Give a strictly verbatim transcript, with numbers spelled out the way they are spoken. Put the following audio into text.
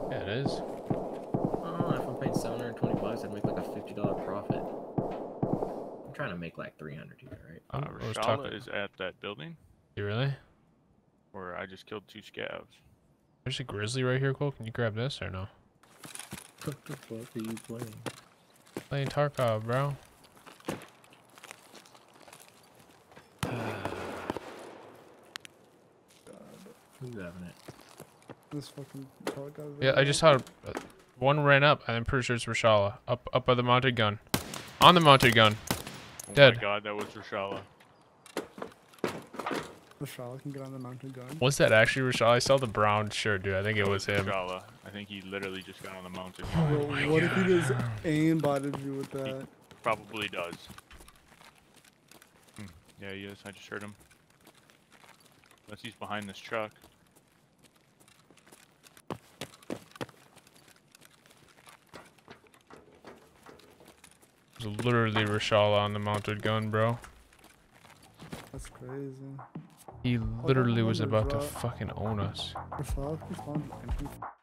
Yeah, it is. Oh, if I'm paying seven hundred twenty bucks, I'd make like a fifty dollar profit. I'm trying to make like three hundred here, right? Uh, Reshalla is at that building. You really? Where I just killed two scavs. There's a grizzly right here, Cole. Can you grab this or no? What the fuck are you playing? Playing Tarkov, bro. Who's having it? This fucking Tarkov. Yeah, I just saw uh, one ran up, and I'm pretty sure it's Reshalla. Up, up by the mounted gun. On the mounted gun. Oh Dead. my god, that was Reshalla. Reshalla can get on the mounted gun. Was that actually Reshalla? I saw the brown shirt, dude. I think it That was him. Reshalla. I think he literally just got on the mountain. Bro, what if he just aimbotted you with that? Probably does. Hmm. Yeah, he is. I just heard him. Unless he's behind this truck. It was literally Reshalla on the mounted gun, bro. That's crazy. He literally was wonder, about to bro. fucking own us. Reshalla can spawn